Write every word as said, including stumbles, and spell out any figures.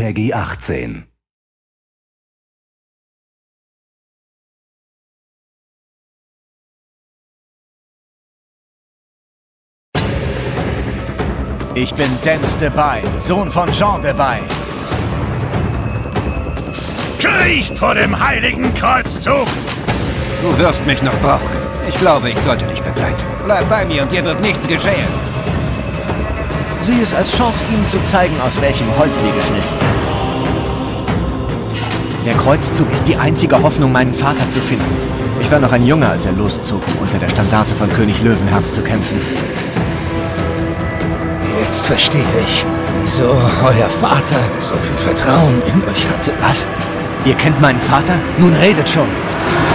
Peggy achtzehn. Ich bin Dance Debye, Sohn von Jean Debye. Kriecht vor dem heiligen Kreuzzug! Du wirst mich noch brauchen. Ich glaube, ich sollte dich begleiten. Bleib bei mir und dir wird nichts geschehen. Sieh es als Chance, ihnen zu zeigen, aus welchem Holz wir geschnitzt sind. Der Kreuzzug ist die einzige Hoffnung, meinen Vater zu finden. Ich war noch ein Junge, als er loszog, um unter der Standarte von König Löwenherz zu kämpfen. Jetzt verstehe ich, wieso euer Vater so viel Vertrauen in euch hatte. Was? Ihr kennt meinen Vater? Nun redet schon.